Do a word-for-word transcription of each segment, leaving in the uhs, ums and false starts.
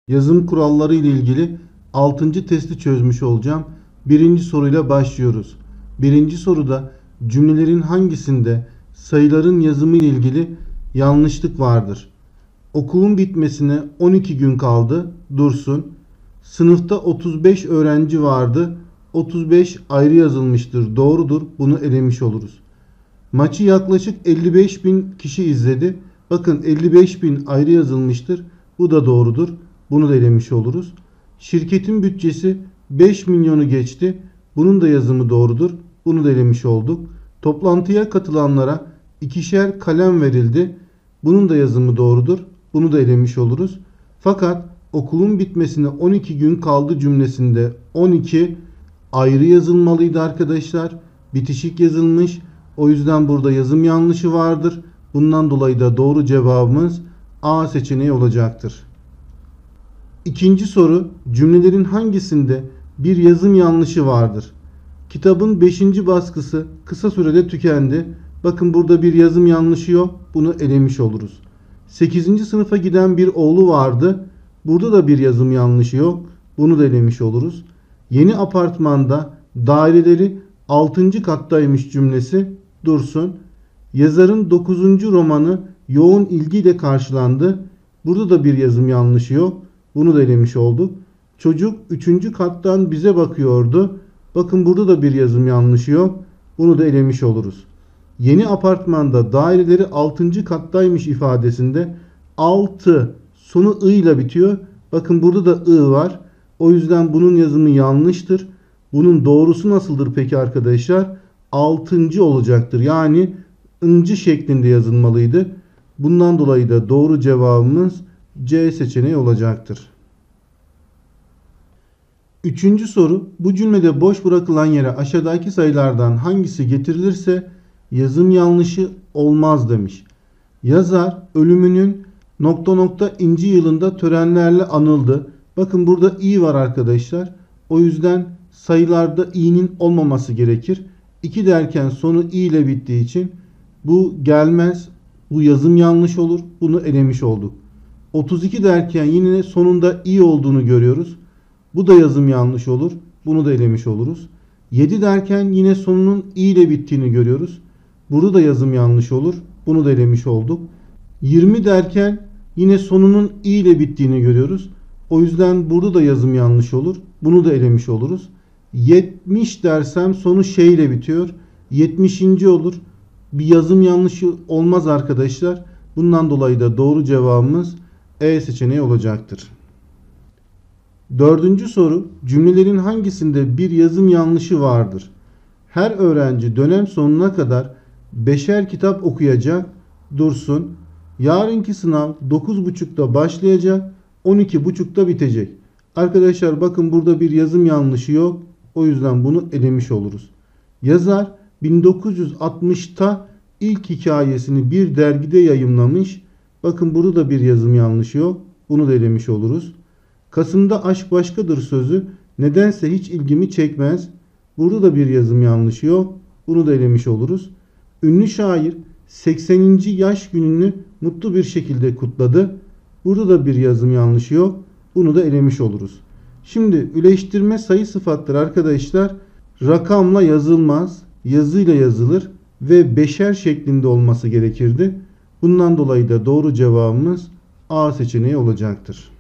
Yazım kuralları ile ilgili altıncı testi çözmüş olacağım. Birinci soruyla başlıyoruz. Birinci soruda cümlelerin hangisinde sayıların yazımı ile ilgili yanlışlık vardır? Okulun bitmesine on iki gün kaldı. Dursun. Sınıfta otuz beş öğrenci vardı. otuz beş ayrı yazılmıştır. Doğrudur. Bunu elemiş oluruz. Maçı yaklaşık elli beş bin kişi izledi. Bakın elli beş bin ayrı yazılmıştır. Bu da doğrudur. Bunu da elemiş oluruz. Şirketin bütçesi beş milyonu geçti. Bunun da yazımı doğrudur. Bunu da elemiş olduk. Toplantıya katılanlara ikişer kalem verildi. Bunun da yazımı doğrudur. Bunu da elemiş oluruz. Fakat okulun bitmesine on iki gün kaldı cümlesinde on iki ayrı yazılmalıydı arkadaşlar. Bitişik yazılmış. O yüzden burada yazım yanlışı vardır. Bundan dolayı da doğru cevabımız A seçeneği olacaktır. İkinci soru, cümlelerin hangisinde bir yazım yanlışı vardır? Kitabın beşinci baskısı kısa sürede tükendi. Bakın burada bir yazım yanlışı yok. Bunu elemiş oluruz. sekizinci sınıfa giden bir oğlu vardı. Burada da bir yazım yanlışı yok. Bunu da elemiş oluruz. Yeni apartmanda daireleri altıncı kattaymış cümlesi dursun. Yazarın dokuzuncu romanı yoğun ilgiyle karşılandı. Burada da bir yazım yanlışı yok. Bunu da elemiş olduk. Çocuk üçüncü kattan bize bakıyordu. Bakın burada da bir yazım yanlışı yok. Bunu da elemiş oluruz. Yeni apartmanda daireleri altıncı kattaymış ifadesinde altı sonu ı ile bitiyor. Bakın burada da ı var. O yüzden bunun yazımı yanlıştır. Bunun doğrusu nasıldır peki arkadaşlar? altıncı olacaktır. Yani ıncı şeklinde yazılmalıydı. Bundan dolayı da doğru cevabımız C seçeneği olacaktır. Üçüncü soru. Bu cümlede boş bırakılan yere aşağıdaki sayılardan hangisi getirilirse yazım yanlışı olmaz demiş. Yazar ölümünün nokta nokta inci yılında törenlerle anıldı. Bakın burada i var arkadaşlar. O yüzden sayılarda i'nin olmaması gerekir. iki derken sonu i ile bittiği için bu gelmez. Bu yazım yanlış olur. Bunu elemiş olduk. otuz iki derken yine sonunda i olduğunu görüyoruz. Bu da yazım yanlış olur. Bunu da elemiş oluruz. yedi derken yine sonunun i ile bittiğini görüyoruz. Burada da yazım yanlış olur. Bunu da elemiş olduk. yirmi derken yine sonunun i ile bittiğini görüyoruz. O yüzden burada da yazım yanlış olur. Bunu da elemiş oluruz. yetmiş dersem sonu şey ile bitiyor. yetmişinci olur. Bir yazım yanlışı olmaz arkadaşlar. Bundan dolayı da doğru cevabımız E seçeneği olacaktır. Dördüncü soru. Cümlelerin hangisinde bir yazım yanlışı vardır? Her öğrenci dönem sonuna kadar beşer kitap okuyacak. Dursun. Yarınki sınav dokuz buçukta başlayacak. on iki buçukta bitecek. Arkadaşlar bakın burada bir yazım yanlışı yok. O yüzden bunu elemiş oluruz. Yazar bin dokuz yüz altmışta ilk hikayesini bir dergide yayımlamış. Bakın burada da bir yazım yanlışı yok. Bunu da elemiş oluruz. Kasım'da aşk başkadır sözü nedense hiç ilgimi çekmez. Burada da bir yazım yanlışı yok. Bunu da elemiş oluruz. Ünlü şair sekseninci yaş gününü mutlu bir şekilde kutladı. Burada da bir yazım yanlışı yok. Bunu da elemiş oluruz. Şimdi üleştirme sayı sıfatları arkadaşlar rakamla yazılmaz. Yazıyla yazılır ve beşer şeklinde olması gerekirdi. Bundan dolayı da doğru cevabımız A seçeneği olacaktır.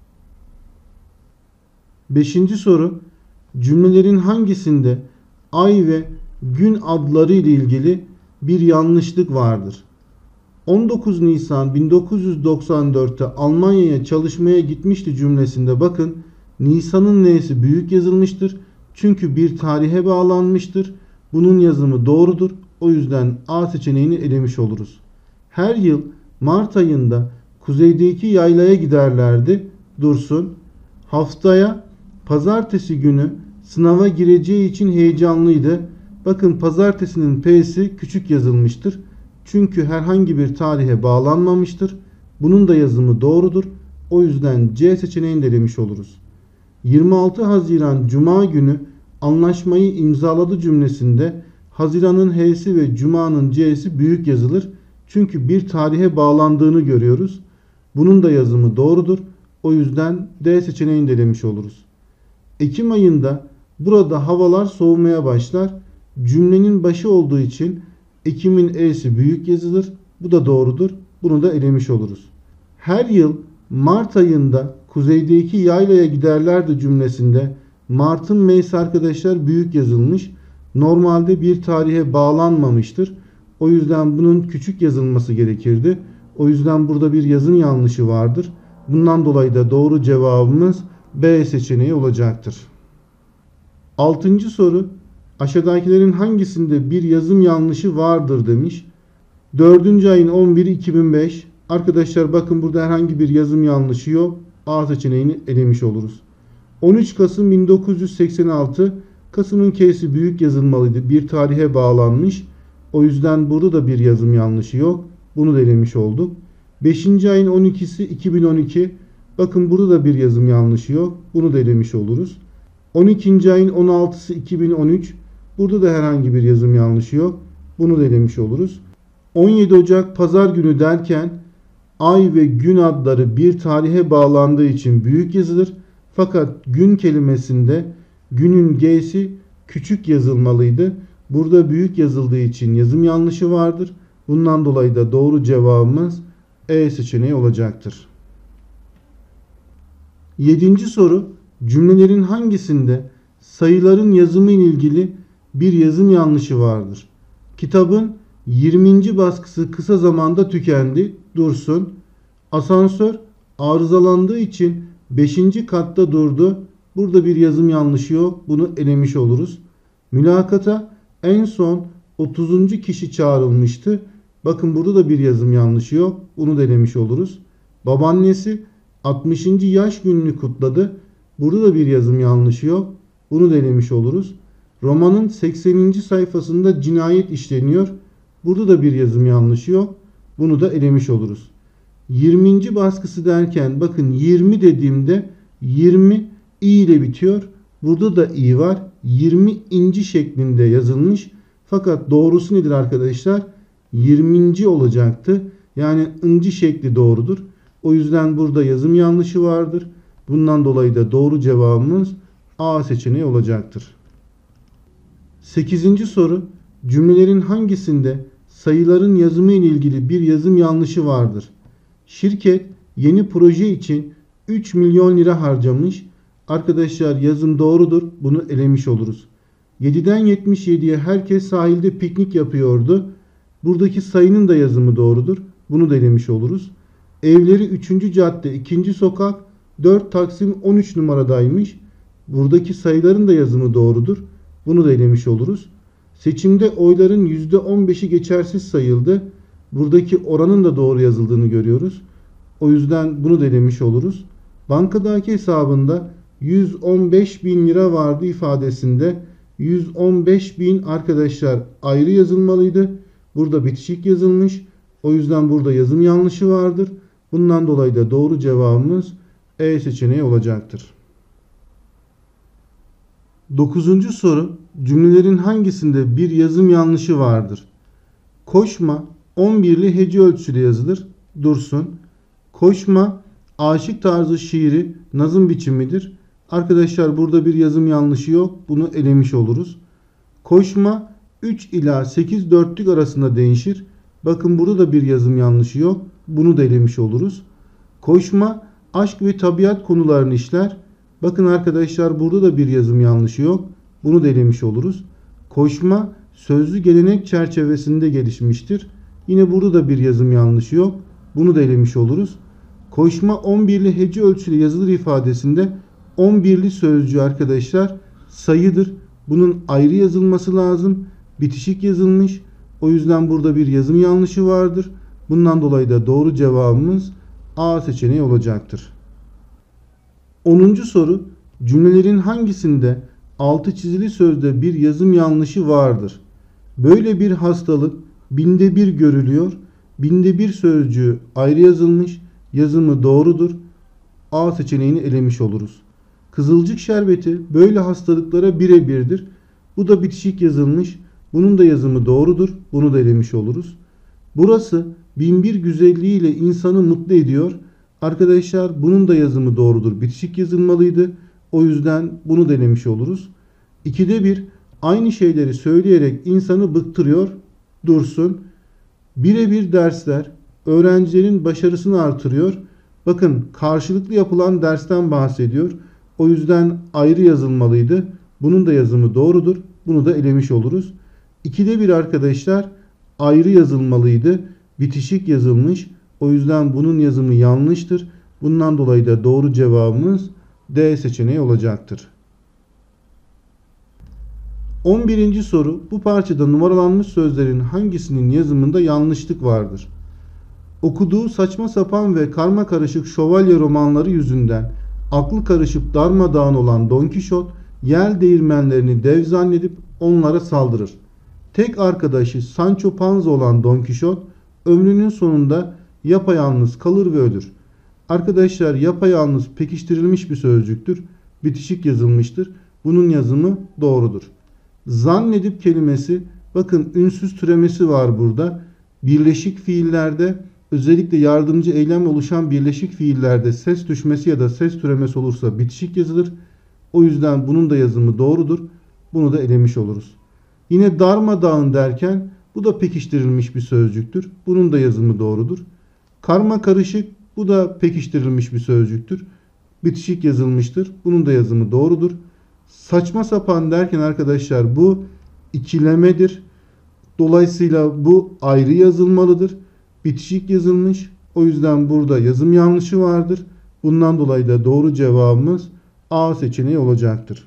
Beşinci soru. Cümlelerin hangisinde ay ve gün adları ile ilgili bir yanlışlık vardır? on dokuz Nisan bin dokuz yüz doksan dörtte Almanya'ya çalışmaya gitmişti cümlesinde bakın Nisan'ın n'si büyük yazılmıştır. Çünkü bir tarihe bağlanmıştır. Bunun yazımı doğrudur. O yüzden A seçeneğini elemiş oluruz. Her yıl Mart ayında kuzeydeki yaylaya giderlerdi. Dursun. Haftaya pazartesi günü sınava gireceği için heyecanlıydı. Bakın pazartesinin P'si küçük yazılmıştır. Çünkü herhangi bir tarihe bağlanmamıştır. Bunun da yazımı doğrudur. O yüzden C seçeneğini de elemiş oluruz. yirmi altı Haziran Cuma günü anlaşmayı imzaladı cümlesinde Haziran'ın H'si ve Cuma'nın C'si büyük yazılır. Çünkü bir tarihe bağlandığını görüyoruz. Bunun da yazımı doğrudur. O yüzden D seçeneğini de elemiş oluruz. Ekim ayında burada havalar soğumaya başlar. Cümlenin başı olduğu için Ekim'in E'si büyük yazılır. Bu da doğrudur. Bunu da elemiş oluruz. Her yıl Mart ayında kuzeydeki yaylaya giderlerdi cümlesinde Mart'ın M'si arkadaşlar büyük yazılmış. Normalde bir tarihe bağlanmamıştır. O yüzden bunun küçük yazılması gerekirdi. O yüzden burada bir yazım yanlışı vardır. Bundan dolayı da doğru cevabımız B seçeneği olacaktır. Altıncı soru. Aşağıdakilerin hangisinde bir yazım yanlışı vardır demiş. dördüncü ayın on biri iki bin beş. Arkadaşlar bakın burada herhangi bir yazım yanlışı yok. A seçeneğini elemiş oluruz. on üç Kasım bin dokuz yüz seksen altı. Kasım'ın K'si büyük yazılmalıydı. Bir tarihe bağlanmış. O yüzden burada da bir yazım yanlışı yok. Bunu da elemiş olduk. beşinci ayın on ikisi iki bin on iki. Bakın burada da bir yazım yanlışı yok. Bunu da elemiş oluruz. on ikinci ayın on altısı iki bin on üç. Burada da herhangi bir yazım yanlışı yok. Bunu da elemiş oluruz. on yedi Ocak Pazar günü derken ay ve gün adları bir tarihe bağlandığı için büyük yazılır. Fakat gün kelimesinde günün G'si küçük yazılmalıydı. Burada büyük yazıldığı için yazım yanlışı vardır. Bundan dolayı da doğru cevabımız E seçeneği olacaktır. Yedinci soru. Cümlelerin hangisinde sayıların yazımı ile ilgili bir yazım yanlışı vardır? Kitabın yirminci baskısı kısa zamanda tükendi. Dursun. Asansör arızalandığı için beşinci katta durdu. Burada bir yazım yanlışı yok. Bunu elemiş oluruz. Mülakata en son otuzuncu kişi çağrılmıştı. Bakın burada da bir yazım yanlışı yok. Bunu da elemiş oluruz. Babaannesi altmışıncı yaş gününü kutladı. Burada da bir yazım yanlışı yok. Bunu da elemiş oluruz. Romanın sekseninci sayfasında cinayet işleniyor. Burada da bir yazım yanlışı yok. Bunu da elemiş oluruz. yirminci baskısı derken bakın yirmi dediğimde yirmi i ile bitiyor. Burada da i var. yirmi inci şeklinde yazılmış. Fakat doğrusu nedir arkadaşlar? yirminci olacaktı. Yani inci şekli doğrudur. O yüzden burada yazım yanlışı vardır. Bundan dolayı da doğru cevabımız A seçeneği olacaktır. sekizinci soru. Cümlelerin hangisinde sayıların yazımı ile ilgili bir yazım yanlışı vardır? Şirket yeni proje için üç milyon lira harcamış. Arkadaşlar yazım doğrudur. Bunu elemiş oluruz. yediden yetmiş yediye herkes sahilde piknik yapıyordu. Buradaki sayının da yazımı doğrudur. Bunu da elemiş oluruz. Evleri üçüncü cadde ikinci sokak dört Taksim on üç numaradaymış. Buradaki sayıların da yazımı doğrudur. Bunu da elemiş oluruz. Seçimde oyların yüzde on beşi geçersiz sayıldı. Buradaki oranın da doğru yazıldığını görüyoruz. O yüzden bunu da elemiş oluruz. Bankadaki hesabında yüz on beş bin lira vardı ifadesinde yüz on beş bin arkadaşlar ayrı yazılmalıydı. Burada bitişik yazılmış. O yüzden burada yazım yanlışı vardır. Bundan dolayı da doğru cevabımız E seçeneği olacaktır. Dokuzuncu soru. Cümlelerin hangisinde bir yazım yanlışı vardır? Koşma on birli hece ölçüsüyle yazılır. Dursun. Koşma aşık tarzı şiiri nazım biçimidir. Arkadaşlar burada bir yazım yanlışı yok. Bunu elemiş oluruz. Koşma üç ila sekiz dörtlük arasında değişir. Bakın burada da bir yazım yanlışı yok. Bunu da elemiş oluruz. Koşma aşk ve tabiat konularını işler. Bakın arkadaşlar burada da bir yazım yanlışı yok. Bunu da elemiş oluruz. Koşma sözlü gelenek çerçevesinde gelişmiştir. Yine burada da bir yazım yanlışı yok. Bunu da elemiş oluruz. Koşma on birli hece ölçüyle yazılır ifadesinde on birli sözcüğü arkadaşlar sayıdır. Bunun ayrı yazılması lazım. Bitişik yazılmış. O yüzden burada bir yazım yanlışı vardır. Bundan dolayı da doğru cevabımız A seçeneği olacaktır. onuncu soru. Cümlelerin hangisinde altı çizili sözde bir yazım yanlışı vardır? Böyle bir hastalık binde bir görülüyor. Binde bir sözcüğü ayrı yazılmış. Yazımı doğrudur. A seçeneğini elemiş oluruz. Kızılcık şerbeti böyle hastalıklara birebirdir. Bu da bitişik yazılmış. Bunun da yazımı doğrudur. Bunu da elemiş oluruz. Burası bin bir güzelliğiyle insanı mutlu ediyor. Arkadaşlar bunun da yazımı doğrudur. Bitişik yazılmalıydı. O yüzden bunu denemiş oluruz. ikide bir aynı şeyleri söyleyerek insanı bıktırıyor. Dursun. Birebir dersler öğrencilerin başarısını artırıyor. Bakın karşılıklı yapılan dersten bahsediyor. O yüzden ayrı yazılmalıydı. Bunun da yazımı doğrudur. Bunu da elemiş oluruz. ikide bir arkadaşlar ayrı yazılmalıydı. Bitişik yazılmış. O yüzden bunun yazımı yanlıştır. Bundan dolayı da doğru cevabımız D seçeneği olacaktır. on birinci soru. Bu parçada numaralanmış sözlerin hangisinin yazımında yanlışlık vardır? Okuduğu saçma sapan ve karma karışık şövalye romanları yüzünden aklı karışıp darmadağın olan Don Kişot, yel değirmenlerini dev zannedip onlara saldırır. Tek arkadaşı Sancho Panza olan Don Kişot, ömrünün sonunda yapayalnız kalır ve ölür. Arkadaşlar yapayalnız pekiştirilmiş bir sözcüktür. Bitişik yazılmıştır. Bunun yazımı doğrudur. Zannedip kelimesi, bakın ünsüz türemesi var burada. Birleşik fiillerde, özellikle yardımcı eylemle oluşan birleşik fiillerde ses düşmesi ya da ses türemesi olursa bitişik yazılır. O yüzden bunun da yazımı doğrudur. Bunu da elemiş oluruz. Yine darmadağın derken bu da pekiştirilmiş bir sözcüktür. Bunun da yazımı doğrudur. Karma karışık, bu da pekiştirilmiş bir sözcüktür. Bitişik yazılmıştır. Bunun da yazımı doğrudur. Saçma sapan derken arkadaşlar bu ikilemedir. Dolayısıyla bu ayrı yazılmalıdır. Bitişik yazılmış. O yüzden burada yazım yanlışı vardır. Bundan dolayı da doğru cevabımız A seçeneği olacaktır.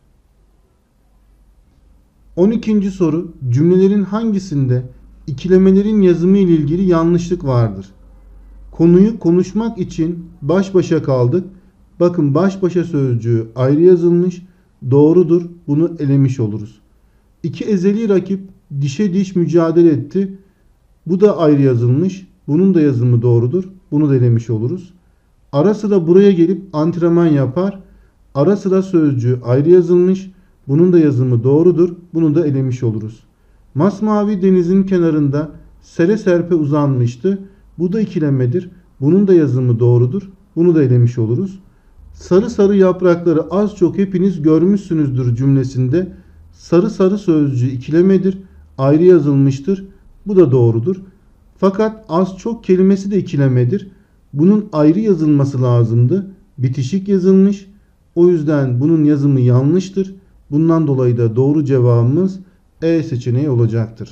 on ikinci soru. Cümlelerin hangisinde ikilemelerin yazımı ile ilgili yanlışlık vardır? Konuyu konuşmak için baş başa kaldık. Bakın baş başa sözcüğü ayrı yazılmış. Doğrudur. Bunu elemiş oluruz. İki ezeli rakip dişe diş mücadele etti. Bu da ayrı yazılmış. Bunun da yazımı doğrudur. Bunu da elemiş oluruz. Ara sıra buraya gelip antrenman yapar. Ara sıra sözcüğü ayrı yazılmış. Bunun da yazımı doğrudur. Bunu da elemiş oluruz. Masmavi denizin kenarında sere serpe uzanmıştı. Bu da ikilemedir. Bunun da yazımı doğrudur. Bunu da elemiş oluruz. Sarı sarı yaprakları az çok hepiniz görmüşsünüzdür cümlesinde sarı sarı sözcüğü ikilemedir. Ayrı yazılmıştır. Bu da doğrudur. Fakat az çok kelimesi de ikilemedir. Bunun ayrı yazılması lazımdı. Bitişik yazılmış. O yüzden bunun yazımı yanlıştır. Bundan dolayı da doğru cevabımız E seçeneği olacaktır.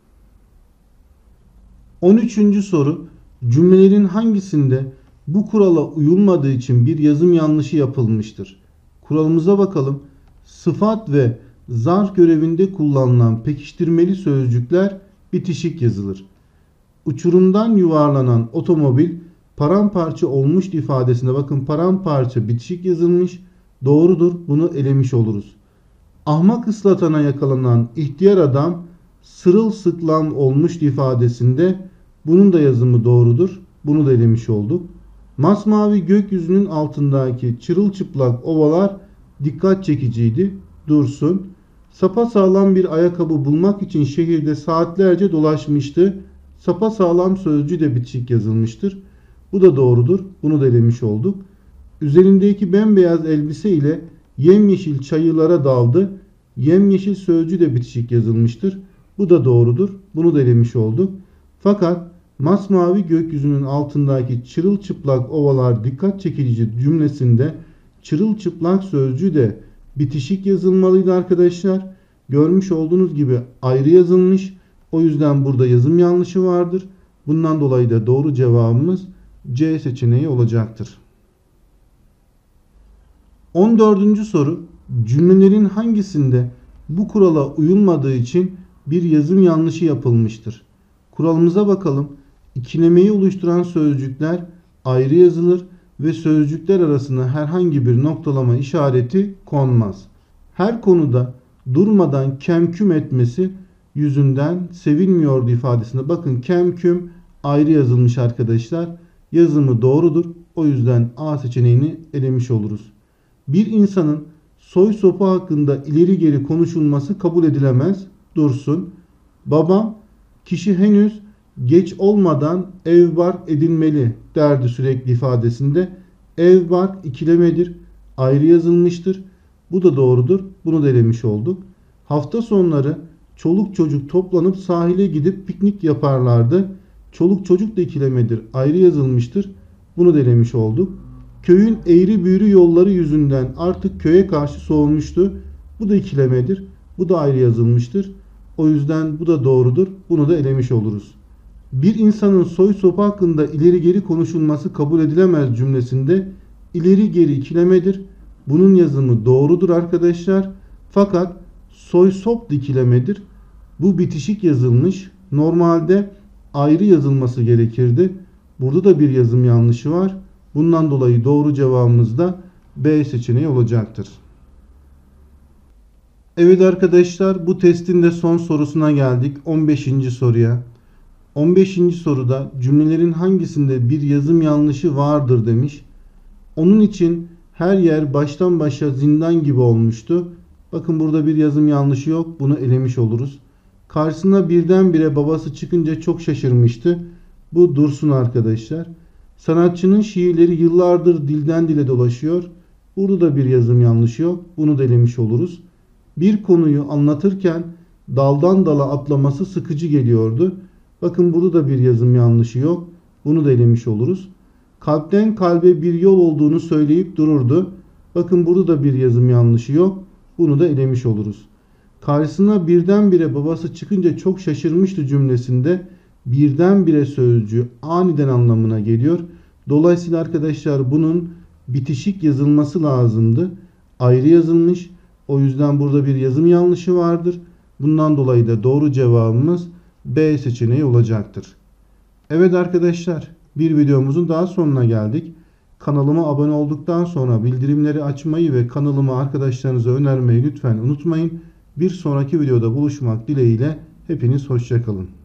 on üçüncü soru. Cümlelerin hangisinde bu kurala uyulmadığı için bir yazım yanlışı yapılmıştır? Kuralımıza bakalım. Sıfat ve zarf görevinde kullanılan pekiştirmeli sözcükler bitişik yazılır. Uçurumdan yuvarlanan otomobil paramparça olmuş ifadesinde bakın paramparça bitişik yazılmış. Doğrudur. Bunu elemiş oluruz. Ahmak ıslatana yakalanan ihtiyar adam sırılsıklam olmuş ifadesinde bunun da yazımı doğrudur. Bunu da elemiş olduk. Masmavi gökyüzünün altındaki çırılçıplak ovalar dikkat çekiciydi. Dursun. Sapasağlam bir ayakkabı bulmak için şehirde saatlerce dolaşmıştı. Sapasağlam sözcüğü de bitişik yazılmıştır. Bu da doğrudur. Bunu da elemiş olduk. Üzerindeki bembeyaz elbise ile yemyeşil çayırlara daldı. Yemyeşil sözcüğü de bitişik yazılmıştır. Bu da doğrudur. Bunu da elemiş olduk. Fakat masmavi gökyüzünün altındaki çırılçıplak ovalar dikkat çekici cümlesinde çırılçıplak sözcüğü de bitişik yazılmalıydı arkadaşlar. Görmüş olduğunuz gibi ayrı yazılmış. O yüzden burada yazım yanlışı vardır. Bundan dolayı da doğru cevabımız C seçeneği olacaktır. on dördüncü soru. Cümlelerin hangisinde bu kurala uyulmadığı için bir yazım yanlışı yapılmıştır? Kuralımıza bakalım. İkilemeyi oluşturan sözcükler ayrı yazılır ve sözcükler arasına herhangi bir noktalama işareti konmaz. Her konuda durmadan kemküm etmesi yüzünden sevilmiyordu ifadesinde. Bakın kemküm ayrı yazılmış arkadaşlar. Yazımı doğrudur. O yüzden A seçeneğini elemiş oluruz. Bir insanın soy sopu hakkında ileri geri konuşulması kabul edilemez. Dursun. Babam kişi henüz geç olmadan ev bark edinmeli derdi sürekli ifadesinde. Ev bark ikilemedir. Ayrı yazılmıştır. Bu da doğrudur. Bunu da elemiş olduk. Hafta sonları çoluk çocuk toplanıp sahile gidip piknik yaparlardı. Çoluk çocuk da ikilemedir. Ayrı yazılmıştır. Bunu da elemiş olduk. Köyün eğri büğrü yolları yüzünden artık köye karşı soğumuştu. Bu da ikilemedir. Bu da ayrı yazılmıştır. O yüzden bu da doğrudur. Bunu da elemiş oluruz. Bir insanın soy sopu hakkında ileri geri konuşulması kabul edilemez cümlesinde ileri geri ikilemedir. Bunun yazımı doğrudur arkadaşlar. Fakat soy sop da ikilemedir. Bu bitişik yazılmış. Normalde ayrı yazılması gerekirdi. Burada da bir yazım yanlışı var. Bundan dolayı doğru cevabımız da B seçeneği olacaktır. Evet arkadaşlar, bu testin de son sorusuna geldik. on beşinci soruya. on beşinci soruda cümlelerin hangisinde bir yazım yanlışı vardır demiş. Onun için her yer baştan başa zindan gibi olmuştu. Bakın burada bir yazım yanlışı yok. Bunu elemiş oluruz. Karşısına birdenbire babası çıkınca çok şaşırmıştı. Bu dursun arkadaşlar. Sanatçının şiirleri yıllardır dilden dile dolaşıyor. Burada da bir yazım yanlışı yok. Bunu da elemiş oluruz. Bir konuyu anlatırken daldan dala atlaması sıkıcı geliyordu. Bakın burada da bir yazım yanlışı yok. Bunu da elemiş oluruz. Kalpten kalbe bir yol olduğunu söyleyip dururdu. Bakın burada da bir yazım yanlışı yok. Bunu da elemiş oluruz. Karşısına birdenbire babası çıkınca çok şaşırmıştı cümlesinde birdenbire sözcüğü aniden anlamına geliyor. Dolayısıyla arkadaşlar bunun bitişik yazılması lazımdı. Ayrı yazılmış. O yüzden burada bir yazım yanlışı vardır. Bundan dolayı da doğru cevabımız B seçeneği olacaktır. Evet arkadaşlar, bir videomuzun daha sonuna geldik. Kanalıma abone olduktan sonra bildirimleri açmayı ve kanalımı arkadaşlarınıza önermeyi lütfen unutmayın. Bir sonraki videoda buluşmak dileğiyle hepiniz hoşça kalın.